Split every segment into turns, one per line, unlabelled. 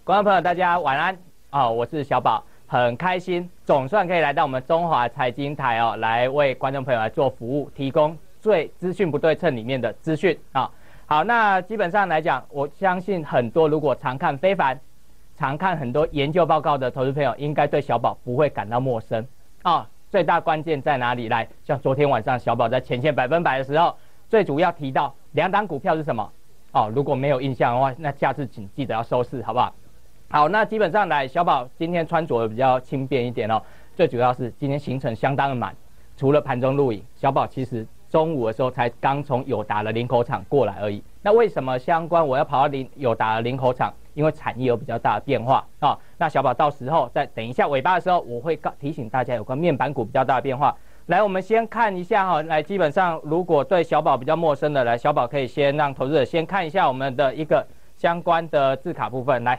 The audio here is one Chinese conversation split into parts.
观众朋友，大家晚安我是小宝，很开心，总算可以来到我们中华财经台来为观众朋友来做服务，提供最资讯不对称里面的资讯好，那基本上来讲，我相信很多如果常看非凡、常看很多研究报告的投资朋友，应该对小宝不会感到陌生最大关键在哪里？来，像昨天晚上小宝在前线100%的时候，最主要提到2档股票是什么？如果没有印象的话，那下次请记得要收视，好不好？好，那基本上来，小宝今天穿着的比较轻便一点最主要是今天行程相当的满，除了盘中录影，小宝其实中午的时候才刚从友达的林口厂过来而已。那为什么相关我要跑到友达的林口厂？因为产业有比较大的变化那小宝到时候在等一下尾巴的时候，我会提醒大家有关面板股比较大的变化。来，我们先看一下来，基本上如果对小宝比较陌生的，来，小宝可以先让投资者先看一下我们的一个相关的字卡部分，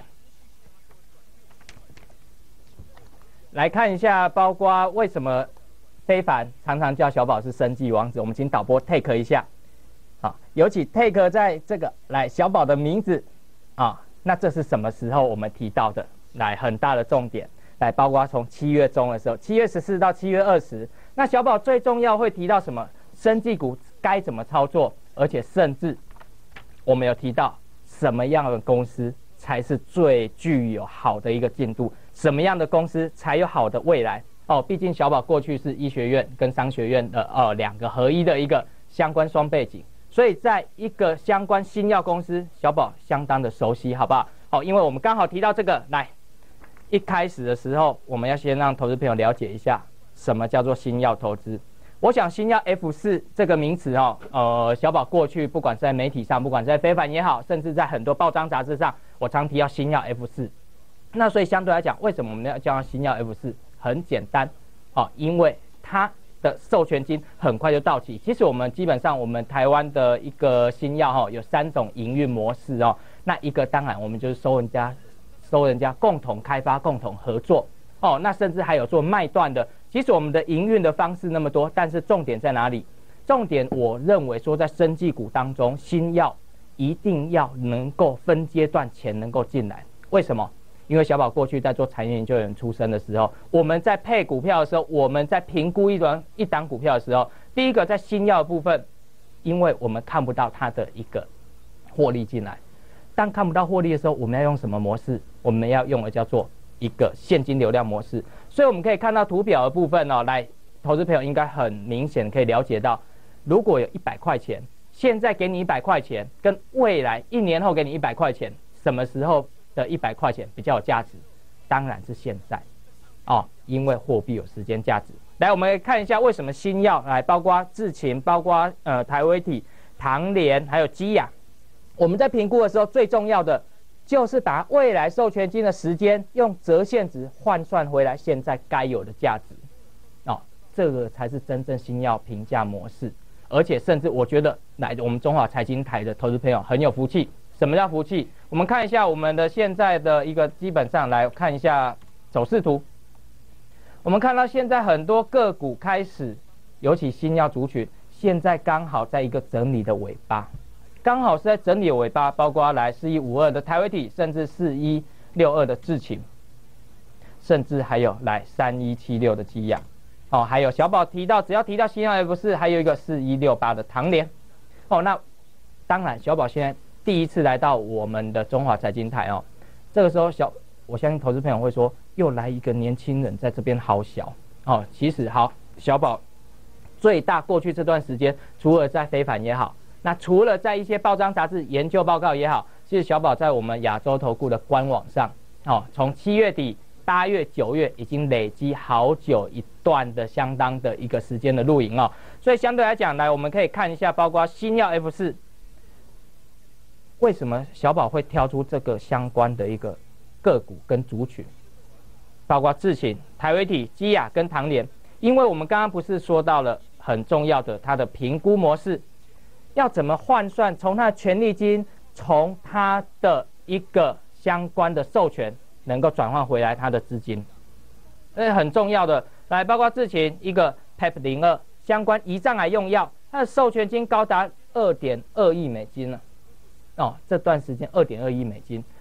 来看一下，包括为什么非凡常常叫小宝是生技王子，我们请导播 take 一下尤其 take 在这个来小宝的名字那这是什么时候我们提到的？来，很大的重点，来，包括从7月中的时候，7月14到7月20，那小宝最重要会提到什么？生技股该怎么操作，而且甚至我们有提到什么样的公司才是最具有好的一个进度，什么样的公司才有好的未来毕竟小宝过去是医学院跟商学院的2个合一的一个相关双背景。所以在一个相关新药公司，小宝相当的熟悉，好不好？因为我们刚好提到这个，来，一开始的时候，我们要先让投资朋友了解一下什么叫做新药投资。我想新药 F4这个名词小宝过去不管在媒体上，不管在非凡也好，甚至在很多报章杂志上，我常提到新药 F4。那所以相对来讲，为什么我们要叫它新药 F4？很简单因为它的授权金很快就到期。其实我们基本上我们台湾的一个新药有3种营运模式那一个当然我们就是收人家共同开发、共同合作那甚至还有做卖断的。其实我们的营运的方式那么多，但是重点在哪里？重点我认为说在生技股当中，新药一定要能够分阶段钱能够进来。为什么？因为小宝过去在做产业研究员出身的时候，我们在配股票的时候，我们在评估一档股票的时候，第一个在新药的部分，因为我们看不到它的一个获利进来。当看不到获利的时候，我们要用什么模式？我们要用的叫做一个现金流量模式。所以我们可以看到图表的部分来，投资朋友应该很明显可以了解到，如果有100块钱，现在给你100块钱，跟未来1年后给你100块钱，什么时候的100块钱比较有价值？当然是现在因为货币有时间价值。来，我们来看一下为什么新药来，包括智勤，包括台威体、唐联，还有基亚，我们在评估的时候最重要的就是把未来授权金的时间用折现值换算回来现在该有的价值这个才是真正新药评价模式。而且甚至我觉得来我们中华财经台的投资朋友很有福气。什么叫福气？我们看一下我们的现在的一个基本上来看一下走势图。我们看到现在很多个股开始，尤其新药族群，现在刚好在一个整理的尾巴，刚好是在整理的尾巴，包括来4152的台威体，甚至4162的智勤，甚至还有来3176的基亚还有小宝提到，只要提到新药F4，还有一个4168的唐联那当然小宝现在第一次来到我们的中华财经台这个时候我相信投资朋友会说，又来一个年轻人在这边好小其实好，小宝最大过去这段时间，除了在非凡也好，那除了在一些报章杂志研究报告也好，其实小宝在我们亚洲投顾的官网上从7月底、8月、9月已经累积好久一段的相当的一个时间的录影所以相对来讲，来我们可以看一下，包括新药 F4。为什么小宝会挑出这个相关的一个个股跟族群，包括智勤、台威体、基亚跟唐联？因为我们刚刚不是说到了很重要的它的评估模式，要怎么换算，从它的权利金，从它的一个相关的授权，能够转换回来它的资金，很重要的。来，包括智勤一个 PEP02相关胰脏癌用药，它的授权金高达2.2亿美金了。这段时间2.2亿美金，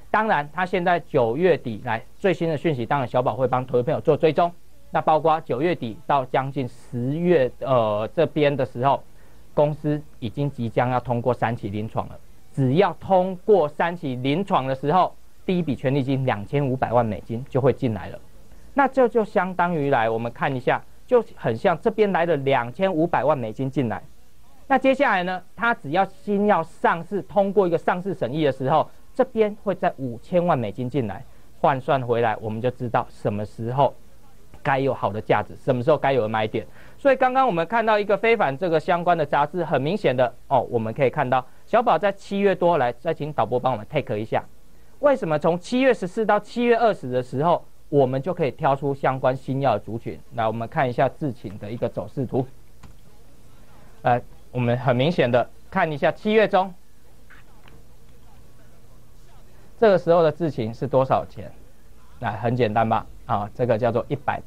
当然，它现在9月底来最新的讯息，当然小宝会帮投资朋友做追踪。那包括9月底到将近10月这边的时候，公司已经即将要通过3期临床了。只要通过3期临床的时候，第一笔权利金2500万美金就会进来了。那这就相当于来我们看一下，就很像这边来了2500万美金进来。那接下来呢，它只要新药上市通过一个上市审议的时候，这边会在5000万美金进来，换算回来，我们就知道什么时候该有好的价值，什么时候该有的买点。所以刚刚我们看到一个非凡这个相关的杂志，很明显的我们可以看到小宝在7月多来，再请导播帮我们 take 一下，为什么从7月14到7月20的时候，我们就可以挑出相关新药的族群。来，我们看一下智勤的一个走势图。我们很明显的看一下7月中，这个时候的智勤是多少钱？那很简单吧？这个叫做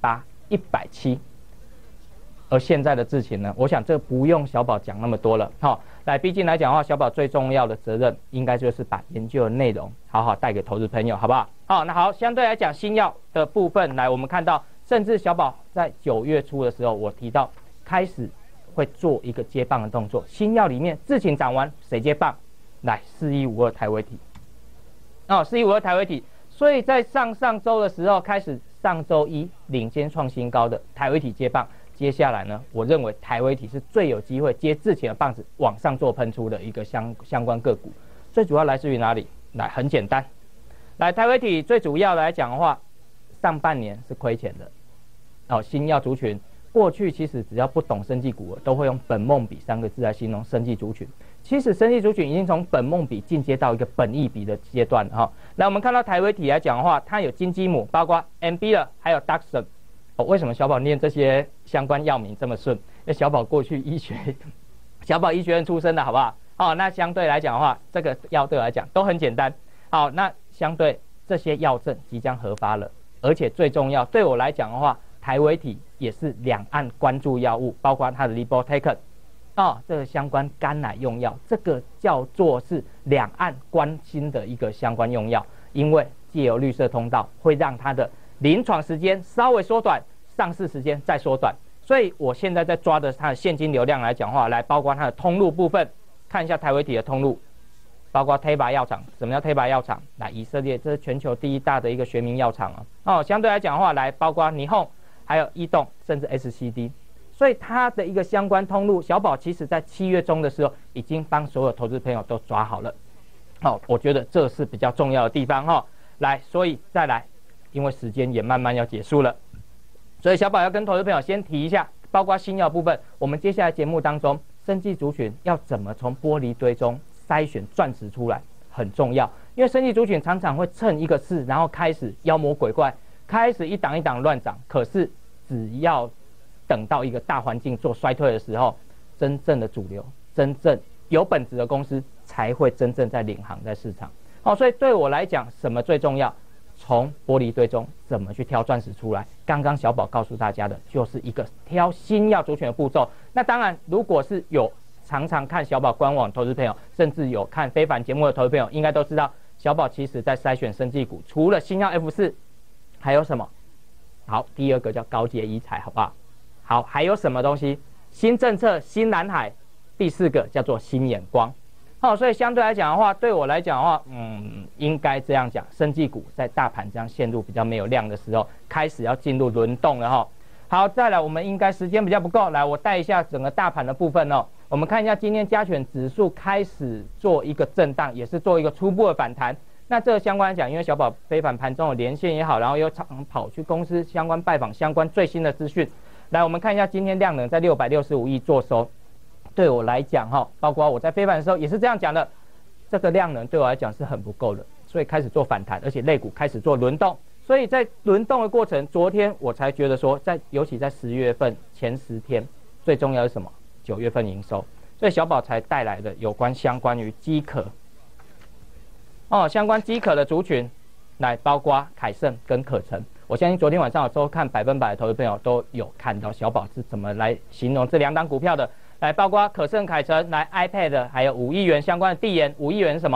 180、170。而现在的智勤呢，我想这不用小宝讲那么多了。来，毕竟来讲的话，小宝最重要的责任应该就是把研究的内容好好带给投资朋友，好不好？那好，相对来讲新药的部分，来我们看到，甚至小宝在9月初的时候，我提到开始会做一个接棒的动作。新药里面智勤涨完，谁接棒？来，4152台微体。4152台微体。所以在上周的时候开始，上周一领先创新高的台微体接棒。接下来呢，我认为台微体是最有机会接智勤的棒子往上做喷出的一个相关个股。最主要来自于哪里？来，很简单，来台微体最主要来讲的话，上半年是亏钱的。新药族群过去其实只要不懂生技股，都会用本梦比3个字来形容生技族群。其实生技族群已经从本梦比进阶到一个本益比的阶段了。来，我们看到台微体来讲的话，它有金鸡母，包括 MB 了，还有 Daxon。为什么小宝念这些相关药名这么顺？因为小宝过去小宝医学院出身的，好不好？那相对来讲的话，这个药对我来讲都很简单。好，那相对这些药证即将核发了，而且最重要，对我来讲的话，台微体也是两岸关注药物，包括它的 Lipotecan， 这个相关肝奶用药，这个叫做是两岸关心的一个相关用药，因为藉由绿色通道会让它的临床时间稍微缩短，上市时间再缩短，所以我现在在抓的它的现金流量来讲话，来包括它的通路部分，看一下台微体的通路，包括 Teva 药厂。什么叫 Teva 药厂？来，以色列这是全球第1大的一个学名药厂相对来讲的话，来包括尼宏，还有易动，甚至 SCD， 所以它的一个相关通路，小宝其实在7月中的时候已经帮所有投资朋友都抓好了。我觉得这是比较重要的地方来，所以再来。因为时间也慢慢要结束了，所以小宝要跟投资朋友先提一下，包括新药部分，我们接下来节目当中，生技族群要怎么从玻璃堆中筛选钻石出来，很重要。因为生技族群常常会趁一个势，然后开始妖魔鬼怪，开始一档一档乱涨。可是只要等到一个大环境做衰退的时候，真正的主流、真正有本质的公司才会真正在领航在市场。所以对我来讲，什么最重要？从玻璃堆中怎么去挑钻石出来？刚刚小宝告诉大家的就是一个挑新药族群的步骤。那当然，如果是有常常看小宝官网投资朋友，甚至有看非凡节目的投资朋友，应该都知道，小宝其实在筛选生技股，除了新药 F4，还有什么？好，第二个叫高阶医材，好不好？好，还有什么东西？新政策、新蓝海。第4个叫做新眼光。所以相对来讲的话，对我来讲的话，应该这样讲，生技股在大盘这样陷入比较没有量的时候，开始要进入轮动了好，再来，我们应该时间比较不够，来我带一下整个大盘的部分我们看一下今天加权指数开始做一个震荡，也是做一个初步的反弹。那这个相关来讲，因为小宝非凡盘中的连线也好，然后又常跑去公司相关拜访相关最新的资讯。来，我们看一下今天量能在665亿做收。对我来讲包括我在非凡的时候也是这样讲的，这个量能对我来讲是很不够的，所以开始做反弹，而且类股开始做轮动。所以在轮动的过程，昨天我才觉得说，尤其在10月份前10天，最重要的是什么？9月份营收，所以小宝才带来的有关相关于机壳相关机壳的族群，来包括凯盛跟可成。我相信昨天晚上有收看100%的投资朋友都有看到小宝是怎么来形容这2档股票的。来，包括可盛、凯成，来 iPad， 还有5亿元相关的递延。5亿元是什么？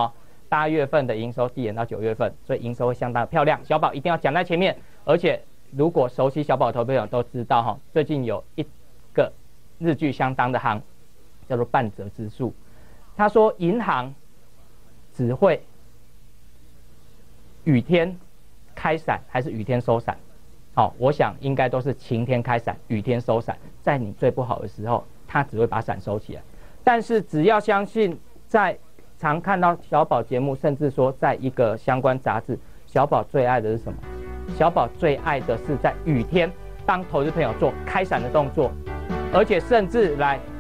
8月份的营收递延到9月份，所以营收会相当的漂亮。小宝一定要讲在前面，而且如果熟悉小宝的投资朋友都知道哈，最近有一个日剧相当的夯，叫做半泽直树。他说银行只会雨天开伞还是雨天收伞？好，我想应该都是晴天开伞，雨天收伞。在你最不好的时候，他只会把伞收起来。但是只要相信，在常看到小宝节目，甚至说在一个相关杂志，小宝最爱的是什么？小宝最爱的是在雨天帮投资朋友做开伞的动作，而且甚至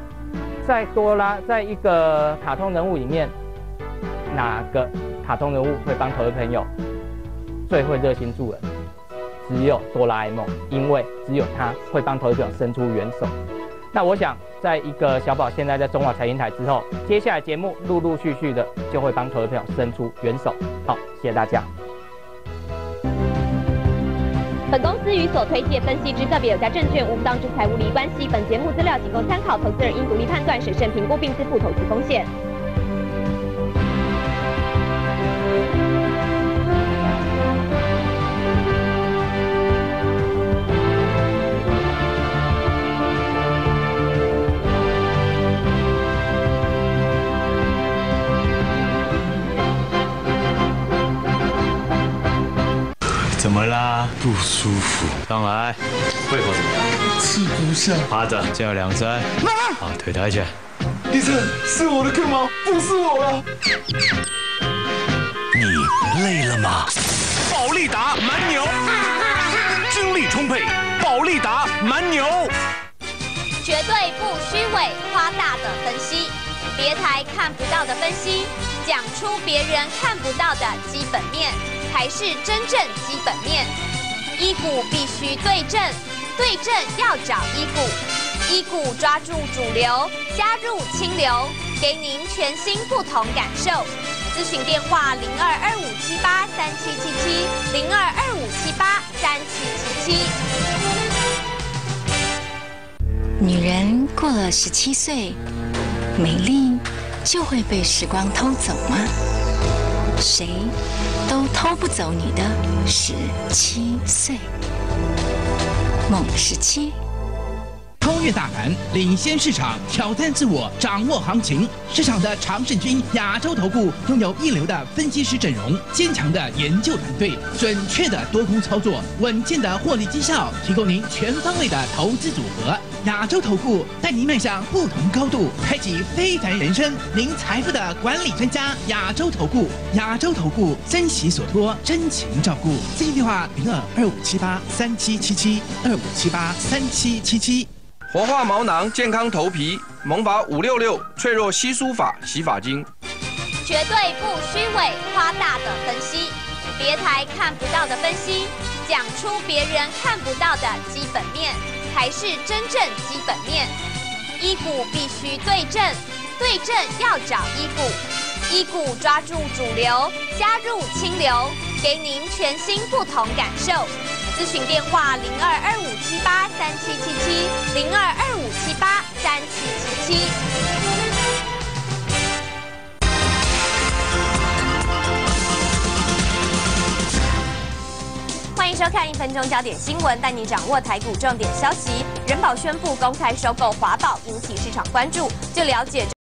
在一个卡通人物里面，哪个卡通人物会帮投资朋友最会热心助人？只有哆啦 A 梦，因为只有他会帮投资朋友伸出援手。那我想，在一个小宝现在在中华财经台之后，接下来节目陆陆续续的就会帮投资朋友伸出援手。好，谢谢大家。
本公司与所推介分析之个别有价证券无不当之财务利益关系。本节目资料仅供参考，投资人应独立判断、审慎评估并自负投资风险。
怎么啦？不舒服。上来，胃口怎么样？
吃不下。
趴着，这样2塞。好，腿抬起来。
医生，是我的课吗？不是我了。
你累了吗？保利达蛮牛，精力充沛。保利达蛮牛，
绝对不虚伪、夸大的分析，别台看不到的分析，讲出别人看不到的基本面。才是真正基本面，一股必须对症，对症要找一股，一股抓住主流，加入清流，给您全新不同感受。咨询电话0225783777，0225783777。
女人过了17岁，美丽就会被时光偷走吗？谁都偷不走你的17岁。梦17。
超越大盘，领先市场，挑战自我，掌握行情。市场的常胜军亚洲投顾拥有一流的分析师阵容，坚强的研究团队，准确的多空操作，稳健的获利绩效，提供您全方位的投资组合。亚洲投顾带您迈向不同高度，开启非凡人生。您财富的管理专家，亚洲投顾，亚洲投顾珍惜所托，真情照顾。咨询电话0225783777，25783777。
活化毛囊，健康头皮，萌发566脆弱稀疏法洗发精。
绝对不虚伪、夸大的分析，别台看不到的分析，讲出别人看不到的基本面，才是真正基本面。一股必须对症，对症要找一股，一股抓住主流，加入清流，给您全新不同感受。咨询电话0225783777，0225783777。欢迎收看1分钟焦点新闻，带你掌握台股重点消息。人保宣布公开收购华宝，引起市场关注。就了解。